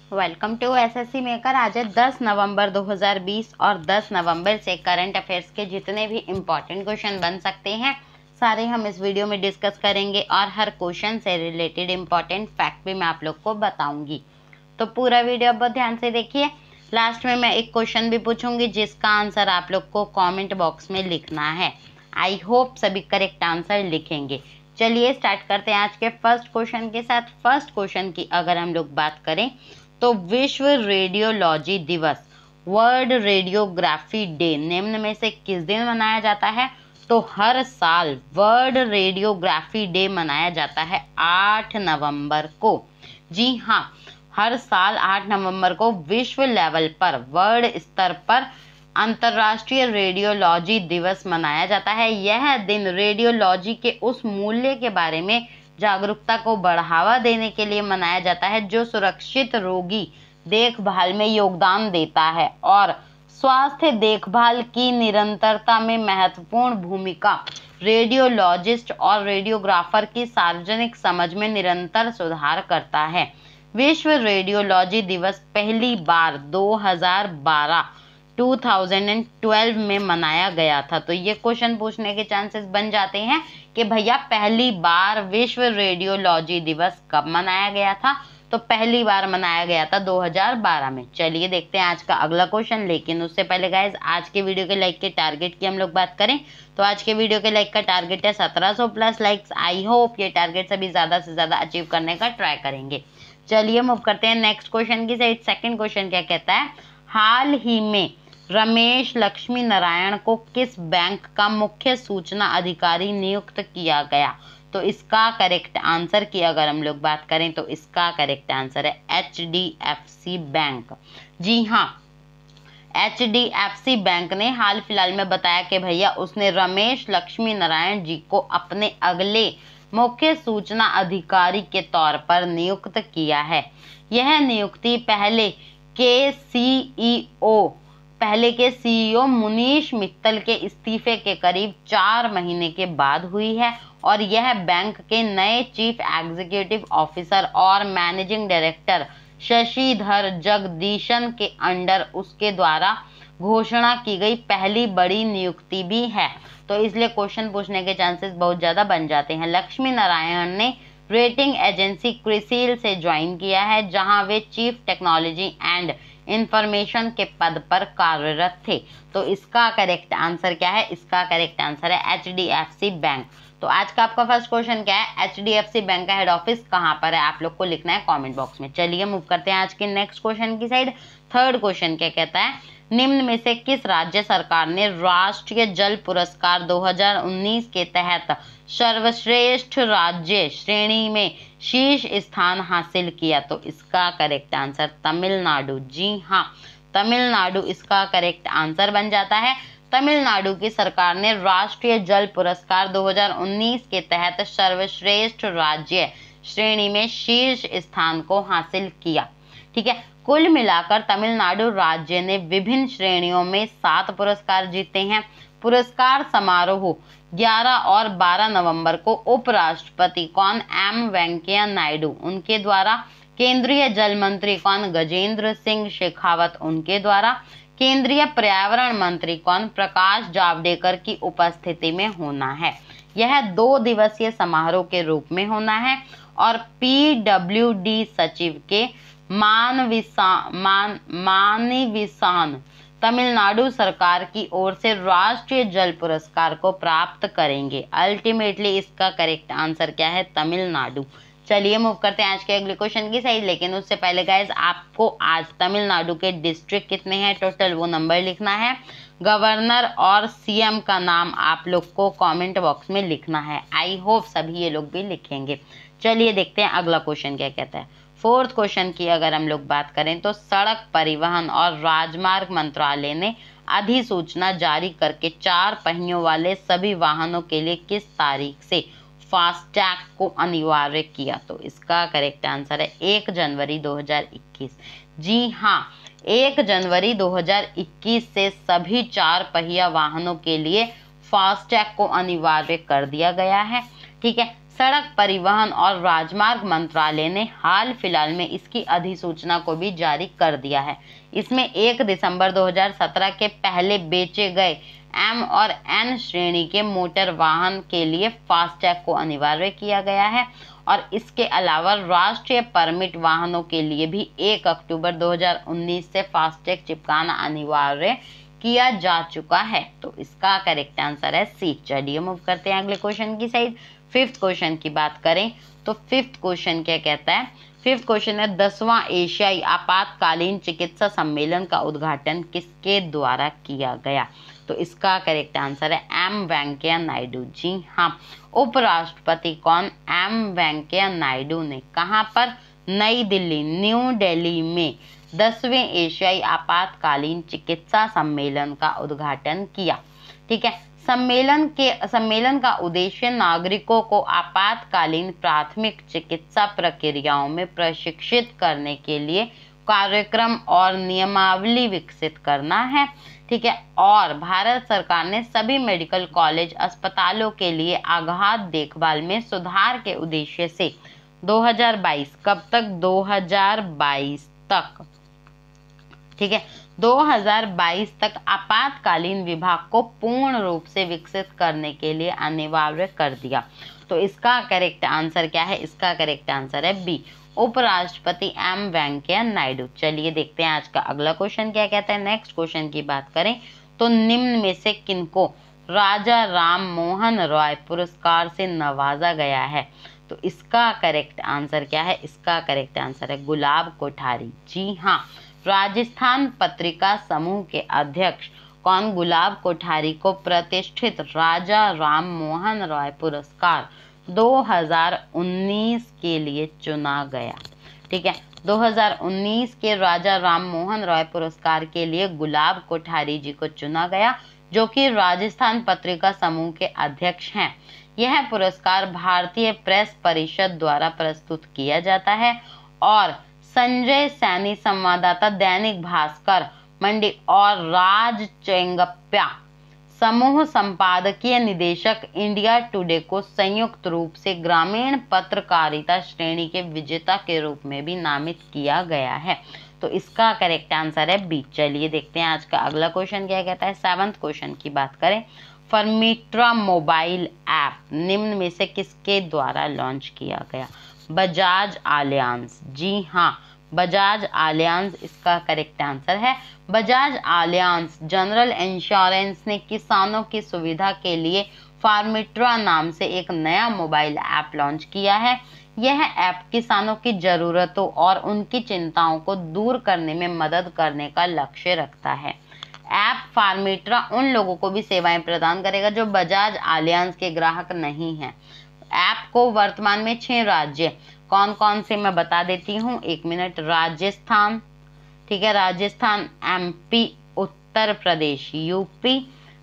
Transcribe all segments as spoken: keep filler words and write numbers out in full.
Welcome to SSC maker. आज है दस नवंबर दो हज़ार बीस और दस नवंबर से करंट अफेयर्स के जितने भी इम्पॉर्टेंट क्वेश्चन बन सकते हैं सारे हम इस वीडियो में डिस्कस करेंगे और हर क्वेश्चन से रिलेटेड इम्पॉर्टेंट फैक्ट भी मैं आप लोग को बताऊंगी। तो पूरा वीडियो बहुत ध्यान से देखिए। लास्ट में मैं एक क्वेश्चन भी पूछूंगी जिसका आंसर आप लोग को कॉमेंट बॉक्स में लिखना है। आई होप सभी करेक्ट आंसर लिखेंगे। चलिए स्टार्ट करते हैं आज के फर्स्ट क्वेश्चन के साथ। फर्स्ट क्वेश्चन की अगर हम लोग बात करें तो विश्व रेडियोलॉजी दिवस, वर्ल्ड रेडियोग्राफी डे निम्न में से किस दिन मनाया जाता है? तो हर साल वर्ल्ड रेडियोग्राफी डे मनाया जाता है आठ नवंबर को। जी हाँ, हर साल आठ नवंबर को विश्व लेवल पर, वर्ल्ड स्तर पर अंतर्राष्ट्रीय रेडियोलॉजी दिवस मनाया जाता है। यह दिन रेडियोलॉजी के उस मूल्य के बारे में जागरूकता को बढ़ावा देने के लिए मनाया जाता है जो सुरक्षित रोगी देखभाल में योगदान देता है और स्वास्थ्य देखभाल की निरंतरता में महत्वपूर्ण भूमिका रेडियोलॉजिस्ट और रेडियोग्राफर की सार्वजनिक समझ में निरंतर सुधार करता है। विश्व रेडियोलॉजी दिवस पहली बार दो हज़ार बारह दो हज़ार बारह में मनाया गया था। तो ये क्वेश्चन पूछने के चांसेस बन जाते हैं कि भैया पहली बार विश्व रेडियोलॉजी दिवस कब मनाया गया था? तो पहली बार मनाया गया था दो हज़ार बारह में। चलिए देखते हैं आज का अगला क्वेश्चन। लेकिन उससे पहले गाइज आज के वीडियो के लाइक के टारगेट की हम लोग बात करें तो आज के वीडियो के लाइक का टारगेट है सत्रह सौ प्लस लाइक्स। आई होप ये टारगेट सभी ज्यादा से ज्यादा अचीव करने का ट्राई करेंगे। चलिए मूव करते हैं नेक्स्ट क्वेश्चन की साइड। सेकेंड क्वेश्चन क्या कहता है? हाल ही में रमेश लक्ष्मी नारायण को किस बैंक का मुख्य सूचना अधिकारी नियुक्त किया गया? तो इसका करेक्ट आंसर की अगर हम लोग बात करें तो इसका करेक्ट आंसर है H D F C bank. जी हाँ, H D F C bank ने हाल फिलहाल में बताया कि भैया उसने रमेश लक्ष्मी नारायण जी को अपने अगले मुख्य सूचना अधिकारी के तौर पर नियुक्त किया है। यह नियुक्ति पहले के सीईओ पहले के सीईओ मुनीश मित्तल के इस्तीफे के करीब चार महीने के बाद हुई है और यह बैंक के नए चीफ एग्जीक्यूटिव ऑफिसर और मैनेजिंग डायरेक्टर शशिधर जगदीशन के अंडर उसके द्वारा घोषणा की गई पहली बड़ी नियुक्ति भी है। तो इसलिए क्वेश्चन पूछने के चांसेस बहुत ज्यादा बन जाते हैं। लक्ष्मी नारायण ने रेटिंग एजेंसी क्रिसिल से ज्वाइन किया है जहां वे चीफ टेक्नोलॉजी एंड इंफॉर्मेशन के पद पर कार्यरत थे। तो इसका करेक्ट आंसर क्या है? इसका करेक्ट आंसर है H D F C bank. तो आज का आपका फर्स्ट क्वेश्चन क्या है? H D F C bank का हेड ऑफिस कहां पर है? आप लोग को लिखना है कमेंट बॉक्स में। चलिए मूव करते हैं आज के नेक्स्ट क्वेश्चन की साइड। थर्ड क्वेश्चन क्या कहता है? निम्न में से किस राज्य सरकार ने राष्ट्रीय जल पुरस्कार दो हज़ार उन्नीस के तहत सर्वश्रेष्ठ राज्य श्रेणी में शीर्ष स्थान हासिल किया? तो इसका करेक्ट आंसर तमिलनाडु। जी हाँ, तमिलनाडु इसका करेक्ट आंसर बन जाता है। तमिलनाडु की सरकार ने राष्ट्रीय जल पुरस्कार दो हज़ार उन्नीस के तहत सर्वश्रेष्ठ राज्य श्रेणी में शीर्ष स्थान को हासिल किया। ठीक है, कुल मिलाकर तमिलनाडु राज्य ने विभिन्न श्रेणियों में सात पुरस्कार जीते हैं। पुरस्कार समारोह ग्यारह और बारह नवंबर को उपराष्ट्रपति कौन? एम वेंकैया नायडू उनके द्वारा, केंद्रीय जल मंत्री कौन? गजेंद्र सिंह शेखावत उनके द्वारा, केंद्रीय पर्यावरण मंत्री कौन? प्रकाश जावड़ेकर की उपस्थिति में होना है। यह दो दिवसीय समारोह के रूप में होना है और पी डब्ल्यू डी सचिव के मानविसान मान मानविसान तमिलनाडु सरकार की ओर से राष्ट्रीय जल पुरस्कार को प्राप्त करेंगे। अल्टीमेटली इसका करेक्ट आंसर क्या है? तमिलनाडु। चलिए मूव करते हैं आज के अगले क्वेश्चन की साइड। लेकिन उससे पहले गाइज आपको आज तमिलनाडु के डिस्ट्रिक्ट कितने हैं टोटल वो नंबर लिखना है। गवर्नर और सीएम का नाम आप लोग को कमेंट बॉक्स में लिखना है। आई होप सभी ये लोग भी लिखेंगे। चलिए देखते हैं अगला क्वेश्चन क्या कहता है। फोर्थ क्वेश्चन की अगर हम लोग बात करें तो सड़क परिवहन और राजमार्ग मंत्रालय ने अधिसूचना जारी करके चार पहियों वाले सभी वाहनों के लिए किस तारीख से फास्टैग को अनिवार्य किया? तो इसका करेक्ट आंसर है एक जनवरी दो हज़ार इक्कीस। जी हाँ, एक जनवरी दो हज़ार इक्कीस से सभी चार पहिया वाहनों के लिए फास्टैग को अनिवार्य कर दिया गया है। ठीक है, सड़क परिवहन और राजमार्ग मंत्रालय ने हाल फिलहाल में इसकी अधिसूचना को भी जारी कर दिया है। इसमें एक दिसंबर दो हज़ार सत्रह के पहले बेचे गए एम और एन श्रेणी के मोटर वाहन के लिए फास्टैग को अनिवार्य किया गया है और इसके अलावा राष्ट्रीय परमिट वाहनों के लिए भी एक अक्टूबर दो हज़ार उन्नीस से फास्टैग चिपकाना अनिवार्य किया जा चुका है। तो इसका करेक्ट आंसर है सी। चलिए मूव करते हैं अगले क्वेश्चन की साइड। फिफ्थ क्वेश्चन की बात करें तो फिफ्थ क्वेश्चन क्या कहता है? फिफ्थ क्वेश्चन है दसवां एशियाई आपातकालीन चिकित्सा सम्मेलन का उद्घाटन किसके द्वारा किया गया? तो इसका करेक्ट आंसर है एम वेंकैया नायडू। जी हाँ, उपराष्ट्रपति कौन? एम वेंकैया नायडू ने कहाँ पर? नई दिल्ली, न्यू दिल्ली में दसवें एशियाई आपातकालीन चिकित्सा सम्मेलन का उद्घाटन किया। ठीक है, सम्मेलन के सम्मेलन का उद्देश्य नागरिकों को आपातकालीन प्राथमिक चिकित्सा प्रक्रियाओं में प्रशिक्षित करने के लिए कार्यक्रम और नियमावली विकसित करना है। ठीक है, और भारत सरकार ने सभी मेडिकल कॉलेज अस्पतालों के लिए आघात देखभाल में सुधार के उद्देश्य से दो हज़ार बाईस कब तक? दो हज़ार बाईस तक, ठीक है, दो हज़ार बाईस तक आपातकालीन विभाग को पूर्ण रूप से विकसित करने के लिए अनिवार्य कर दिया। तो इसका करेक्ट आंसर क्या है? इसका करेक्ट आंसर है बी, उपराष्ट्रपति एम वेंकैया नायडू। चलिए देखते हैं आज का अगला क्वेश्चन क्या कहता है। नेक्स्ट क्वेश्चन की बात करें तो निम्न में से किनको राजा राम मोहन रॉय पुरस्कार से नवाजा गया है? तो इसका करेक्ट आंसर क्या है? इसका करेक्ट आंसर है गुलाब कोठारी। जी हाँ, राजस्थान पत्रिका समूह के अध्यक्ष कौन? गुलाब कोठारी को प्रतिष्ठित राजा राम मोहन रॉय पुरस्कार दो हज़ार उन्नीस के लिए चुना गया। ठीक है, दो हज़ार उन्नीस के राजा राम मोहन रॉय पुरस्कार के लिए गुलाब कोठारी जी को चुना गया, जो कि राजस्थान पत्रिका समूह के अध्यक्ष हैं। यह पुरस्कार भारतीय प्रेस परिषद द्वारा प्रस्तुत किया जाता है और संजय सैनी संवाददाता दैनिक भास्कर मंडी और राज चेंगप्पा समूह संपादकीय निदेशक इंडिया टुडे को संयुक्त रूप से ग्रामीण पत्रकारिता श्रेणी के विजेता के रूप में भी नामित किया गया है। तो इसका करेक्ट आंसर है बी। चलिए देखते हैं आज का अगला क्वेश्चन क्या कहता है। सेवंथ क्वेश्चन की बात करें, फर्मीट्रा मोबाइल ऐप निम्न में से किसके द्वारा लॉन्च किया गया? बजाज आलियांज। जी हाँ, बजाज आलियांज इसका करेक्ट आंसर है। बजाज आलियांज जनरल इंश्योरेंस ने किसानों की सुविधा के लिए फार्मिट्रा नाम से एक नया मोबाइल ऐप लॉन्च किया है। यह ऐप किसानों की जरूरतों और उनकी चिंताओं को दूर करने में मदद करने का लक्ष्य रखता है। ऐप फार्मिट्रा उन लोगों को भी सेवाएं प्रदान करेगा जो बजाज आलियांज के ग्राहक नहीं हैं। ऐप को वर्तमान में छह राज्य कौन कौन से मैं बता देती हूँ, एक मिनट। राजस्थान, ठीक है, राजस्थान, एमपी, उत्तर प्रदेश, यूपी,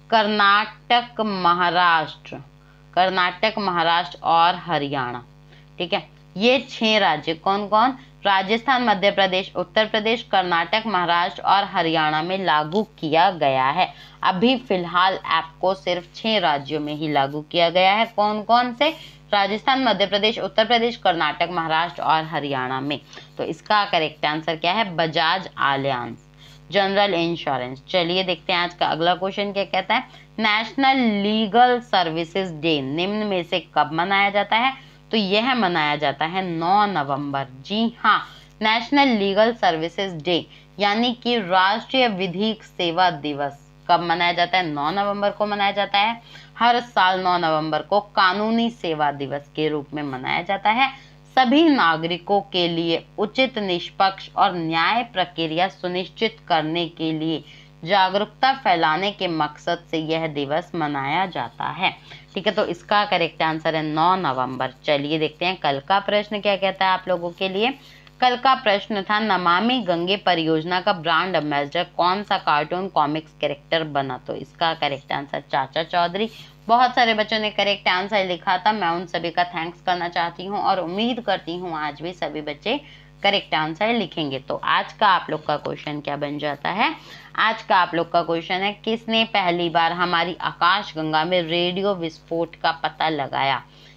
कर्नाटक, महाराष्ट्र, कर्नाटक, महाराष्ट्र और हरियाणा। ठीक है, ये छह राज्य कौन कौन? राजस्थान, मध्य प्रदेश, उत्तर प्रदेश, कर्नाटक, महाराष्ट्र और हरियाणा में लागू किया गया है। अभी फिलहाल ऐप को सिर्फ छह राज्यों में ही लागू किया गया है। कौन कौन से? राजस्थान, मध्य प्रदेश, उत्तर प्रदेश, कर्नाटक, महाराष्ट्र और हरियाणा में। तो इसका करेक्ट आंसर क्या है? Bajaj Allianz general insurance. चलिए देखते हैं आज का अगला क्वेश्चन क्या कहता है। नेशनल लीगल सर्विसेज डे निम्न में से कब मनाया जाता है? तो यह मनाया जाता है नौ नवंबर। जी हाँ, नेशनल लीगल सर्विसेज डे यानी कि राष्ट्रीय विधिक सेवा दिवस कब मनाया जाता है? नौ नवंबर को मनाया जाता है। हर साल नौ नवंबर को कानूनी सेवा दिवस के रूप में मनाया जाता है। सभी नागरिकों के लिए उचित, निष्पक्ष और न्याय प्रक्रिया सुनिश्चित करने के लिए जागरूकता फैलाने के मकसद से यह दिवस मनाया जाता है। ठीक है, तो इसका करेक्ट आंसर है नौ नवंबर। चलिए देखते हैं कल का प्रश्न क्या कहता है आप लोगों के लिए। कल का प्रश्न था, नमामि गंगे परियोजना का ब्रांड एम्बेसडर कौन सा कार्टून कॉमिक्स कैरेक्टर बना? तो इसका करेक्ट आंसर चाचा चौधरी। बहुत सारे बच्चों ने करेक्ट आंसर लिखा था, मैं उन सभी का थैंक्स करना चाहती हूँ और उम्मीद करती हूँ आज भी सभी बच्चे करेक्ट आंसर लिखेंगे। तो आज का आप लोग का क्वेश्चन क्या बन जाता है? आज का आप लोग का क्वेश्चन है, किसने पहली बार हमारी आकाशगंगा में रेडियो विस्फोट का पता लगाया?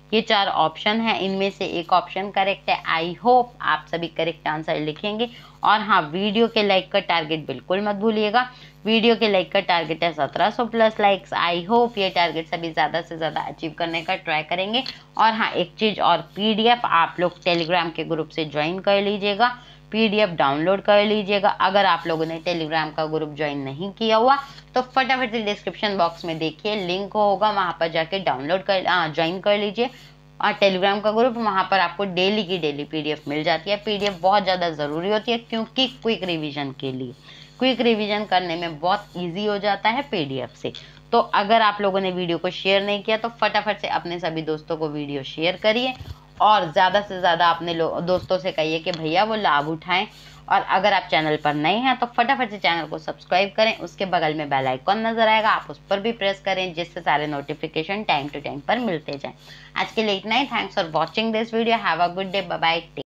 ये चार ऑप्शन है, इनमें से एक ऑप्शन करेक्ट है। आई होप आप सभी करेक्ट आंसर लिखेंगे। और हाँ, वीडियो के लाइक का टारगेट बिल्कुल मत भूलिएगा। वीडियो के लाइक का टारगेट है सत्रह सौ प्लस लाइक्स। आई होप ये टारगेट सभी ज़्यादा से ज़्यादा अचीव करने का ट्राई करेंगे। और हाँ, एक चीज़ और, पीडीएफ आप लोग टेलीग्राम के ग्रुप से ज्वाइन कर लीजिएगा, पीडीएफ डाउनलोड कर लीजिएगा। अगर आप लोगों ने टेलीग्राम का ग्रुप ज्वाइन नहीं किया हुआ तो फटाफट से डिस्क्रिप्शन बॉक्स में देखिए लिंक होगा, वहाँ पर जाके डाउनलोड कर ज्वाइन कर लीजिए। और टेलीग्राम का ग्रुप, वहाँ पर आपको डेली की डेली पीडीएफ मिल जाती है। पीडीएफ बहुत ज़्यादा ज़रूरी होती है, क्योंकि क्विक रिवीजन के लिए, क्विक रिवीजन करने में बहुत ईजी हो जाता है पीडीएफ से। तो अगर आप लोगों ने वीडियो को शेयर नहीं किया तो फटाफट से अपने सभी दोस्तों को वीडियो शेयर करिए और ज़्यादा से ज़्यादा अपने दोस्तों से कहिए कि भैया वो लाभ उठाएं। और अगर आप चैनल पर नए हैं तो फटाफट से चैनल को सब्सक्राइब करें, उसके बगल में बेल आइकॉन नजर आएगा, आप उस पर भी प्रेस करें, जिससे सारे नोटिफिकेशन टाइम टू टाइम पर मिलते जाएं। आज के लिए इतना ही। Thanks for watching this video. Have a good day. Bye bye.